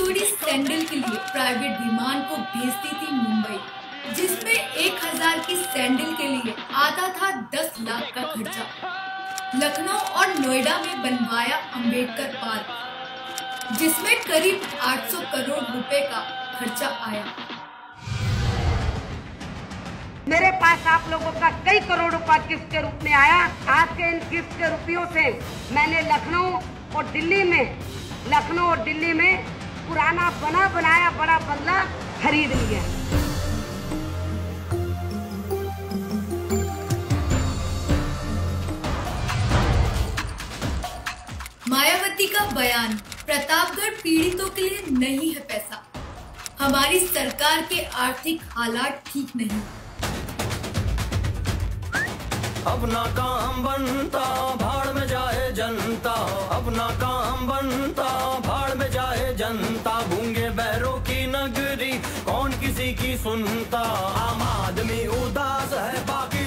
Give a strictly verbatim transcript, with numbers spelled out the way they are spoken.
जोड़ी सैंडल के लिए प्राइवेट विमान को भेजती थी मुंबई, जिसमें एक हजार की सैंडल के लिए आता था दस लाख का खर्चा। लखनऊ और नोएडा में बनवाया अंबेडकर पार्क, जिसमें करीब आठ सौ करोड़ रुपए का खर्चा आया। मेरे पास आप लोगों का कई करोड़ रुपया किस्त के रूप में आया। आज के इन किस्त के रुपयों से मैंने लखनऊ और दिल्ली में लखनऊ और दिल्ली में पुराना बना बनाया बड़ा बंगला खरीद लिया। मायावती का बयान, प्रतापगढ़ पीड़ितों के लिए नहीं है पैसा, हमारी सरकार के आर्थिक हालात ठीक नहीं। अपना काम बनता भाड़ में जाए जनता, अपना काम बनता भाड़ में जाए जनता। गूंगे बैरों की नगरी कौन किसी की सुनता, आम आदमी उदास है बाकी